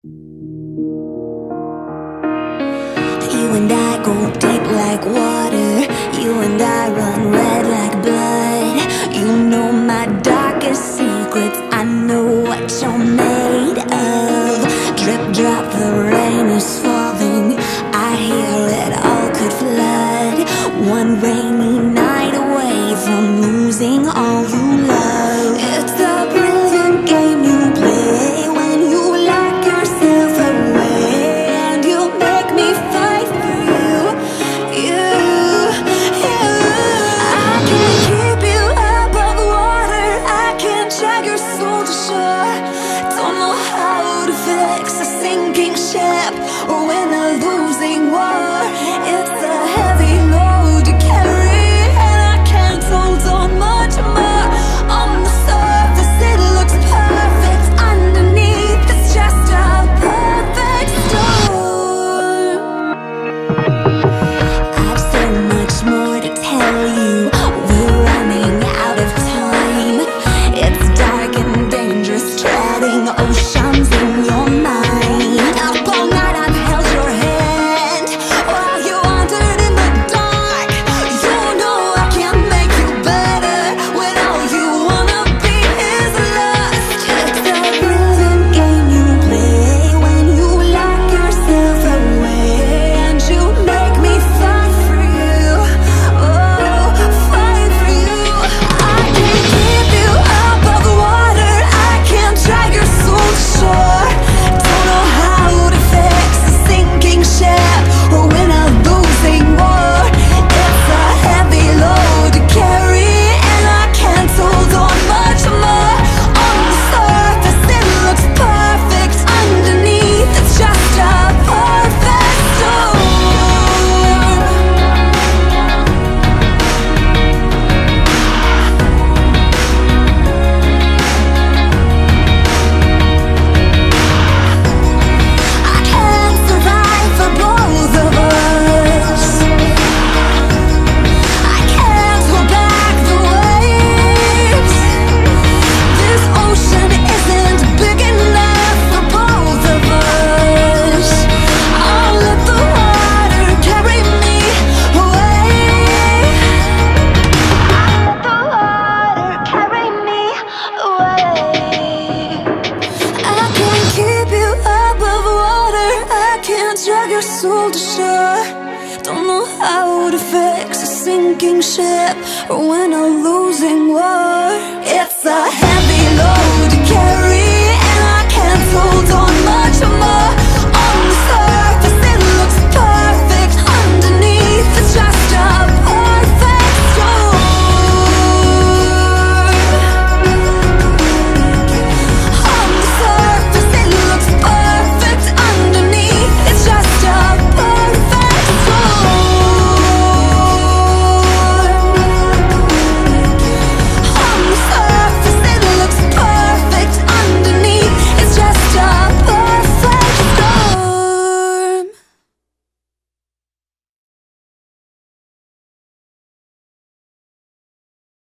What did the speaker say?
You and I go deep like water. You and I run red like blood. You know my darkest secrets. I know what you're made of. Drip drop, the rain is falling. I hear it all could flood. One rainy night away from losing all you love. It's the brilliant game you play when you lock yourself away and you make me fight for you. I can keep you above water. I can drag your soul to shore. Don't know how to fix a sinking ship or win a losing war. It's a heavy load to carry, and I can't hold on much more. On the surface it looks perfect. Underneath it's just a perfect storm. I've so much more to tell you. We're running out of time. It's dark and dangerous, treading oceans in your mind. Up all night I've held your hand while you wandered in the dark. You know I can't make you better when all you wanna be is lost. It's a brilliant game you play when you lock yourself away and you make me fight for you. Oh, fight for you. I can keep you above water. I can drag your soul to shore. Don't know how to fix a sinking ship or win a losing war. It's a heavy load to carry, and I can't hold on much more. On the surface it looks perfect. Underneath it's just a perfect storm. I can't survive for both of us. I can't hold back the waves. This ocean isn't big enough for both of us. I'll let the water carry me away. I'll let the water carry me away. I can keep you above water. I can't drag your soul to shore. Don't know how to fix a sinking ship or win a losing war. It's a heavy load to carry, and I can't hold on